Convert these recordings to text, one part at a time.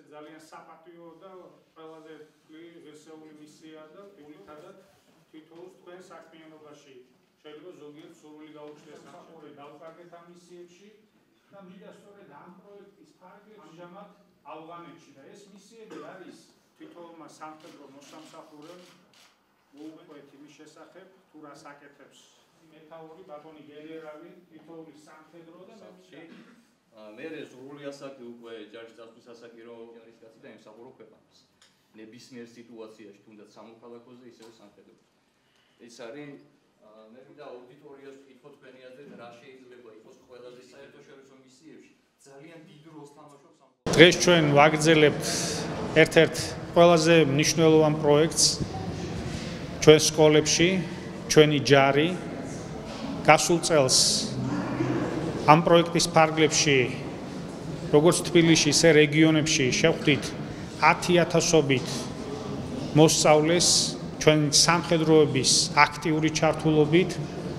ძალიან საპატიო და ყველაზე ღირსეული მისია და პირიქადად თითოეულს თქვენ საქმიანობაში შეიძლება ზოგიერთ სურვილი გაუჩნდეს სამშობლოში დავუკარგეთ ამ მისიებში და მინდა სწორედ ამ პროექტის ფარგლებში ამჟამად ავღანეთში და ეს მისიები არის თითოეულმა სამხედრო მოსამსახურემ მოუყვეთ იმის შესახებ თუ რას აკეთებს მეთაური ბატონი გენერალი თითოეული სამხედრო და მე სრული ასაკი უკვე ჯარის წასვლის ასაკი რო არის კაცი და ემსახურო ქვეყანას ნებისმიერ სიტუაციაში თუნდაც სამოქალაქოზე ისევე სამხედრო ეს არის მე მინდა აუდიტორიას ვკითხო თქვენი აზრით რა შეიძლება იყოს ყველაზე საერთაშორისო მისიებში ძალიან დიდ როლს თამაშობს ამ დღეს ჩვენ ვაგრძელებთ ერთ-ერთ ყველაზე მნიშვნელოვან პროექტს ჩვენ სკოლებში ჩვენი ჯარი გასულ წელს ამ პროექტის ფარგლებში როგორც თბილისში, ისე რეგიონებში შევხვდით 10,000-ობით მოსწავლეს ჩვენ სამხედროების აქტიური ჩართულობით,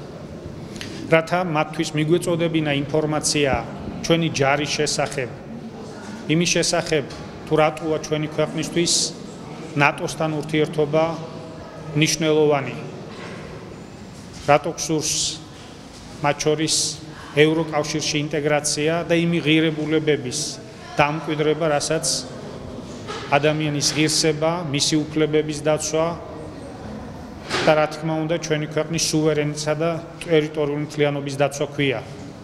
რათა მათთვის მიგვეწოდებინა ინფორმაცია ჩვენი ჯარის შესახებ, იმის შესახებ თუ რატოა ჩვენი ქვეყნისთვის ნატოსთან ურთიერთობა მნიშვნელოვანი, რატო გსურს მათ შორის ევროკავშირში ინტეგრაცია და იმ ღირებულებების დამკვიდრება, რასაც ადამიანის ღირსება, მისი უფლებების დაცვა და რა თქმა უნდა ჩვენი ქვეყნის სუვერენიტეტისა და ტერიტორიული მთლიანობის დაცვა ქვია.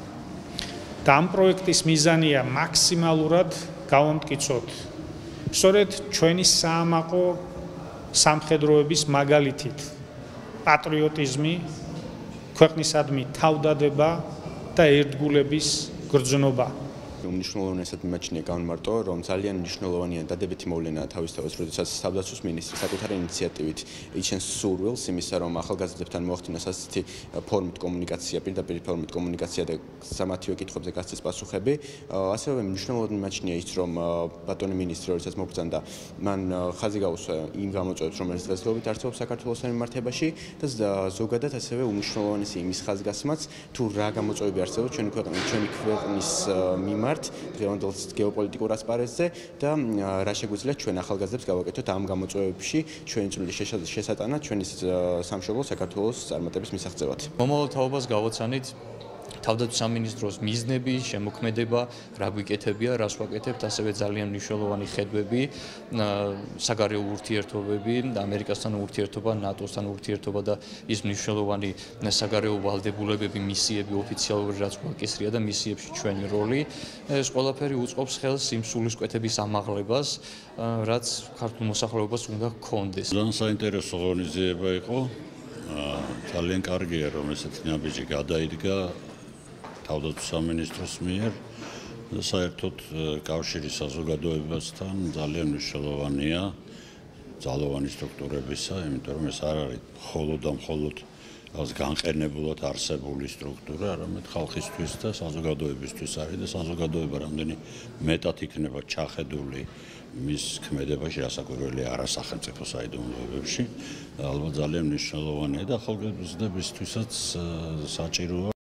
და ამ პროექტის მიზანია მაქსიმალურად გავამტკიცოთ სწორედ ჩვენი საამაყო სამხედროების მაგალითით პატრიოტიზმი, ქვეყნისადმი თავდადება და ერთგულების გრძნობა. უმნიშვნელოვანესად მიმაჩნია განმარტო, რომ ძალიან მნიშვნელოვანია დადებითი მოვლენა თავისთავად, როდესაც თავდაცვის მინისტრი საკუთარი ინიციატივით იჩენს სურვილს იმისა, რომ ახალგაზრდებთან მოახდინოს ასეთი ფორმით კომუნიკაცია, პირდაპირ ფორმით კომუნიკაცია და სამათივე კითხვებზე გასცეს პასუხები. ასევე მნიშვნელოვნად მიმაჩნია ის, რომ ბატონი მინისტრი როდესაც მოგბრძანდა, მან ხაზი გაუსვა იმ გამოწვევებს, რომელიც დღესდღეობით არსებობს საქართველოს მიმართებაში და ზოგადად ასევე უმნიშვნელოვანესი იმის ხაზგასმაც, თუ რა გამოწვევები არსებობს ჩვენი ქვეყნის მიმართ დღევანდელ გეოპოლიტიკურ ასპარეზზე და რა შეგვიძლია ჩვენ ახალგაზრდებს გავაკეთოთ ამ გამოწვევებში ჩვენი წვლილი შესატანად ჩვენი სამშობლო საქართველოს წარმატების მისაღწევად. მომავალ თაობას გავოცანით თავდაცვის სამინისტროს მიზნები, შემოქმედება, რა გვიკეთებია, რას ვაკეთებთ, ასევე ძალიან მნიშვნელოვანი ხედვები, საგარეო ურთიერთობები, ამერიკასთან ურთიერთობა, ნატოსთან ურთიერთობა და ის მნიშვნელოვანი საგარეო ვალდებულებები, მისიები ოფიციალური რაც გვაკისრია და მისიებში ჩვენი როლი, ეს ყველაფერი უწყობს ხელს იმ სულისკვეთების ამაღლებას, რაც ქართულ მოსახლეობას უნდა გქონდეს. ძალიან საინტერესო ღონისძიება იყო. ძალიან კარგია, რომ ესეთი ნაბიჯი გადაიდგა თავდაცვის სამინისტროს მიერ და საერთოდ კავშირი საზოგადოებასთან ძალიან მნიშვნელოვანია ძალოვანი სტრუქტურებისა, იმიტომ რომ ეს არ არის მხოლოდ და მხოლოდ განყენებულად არსებული სტრუქტურა, არამედ ხალხისთვის და საზოგადოებისთვის არის და საზოგადოება რამდენი მეტად იქნება ჩახედული მის ქმედებაში, რასაკვირველია არასახელმწიფო საიდუმლოებებში, ალბათ ძალიან მნიშვნელოვანია და ახალგაზრდებისთვისაც საჭიროა